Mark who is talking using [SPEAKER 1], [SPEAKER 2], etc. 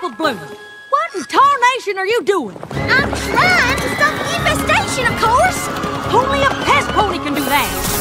[SPEAKER 1] of Gloom. What in tarnation are you doing?
[SPEAKER 2] I'm trying to stop the infestation, of course.
[SPEAKER 1] Only a pest pony can do that.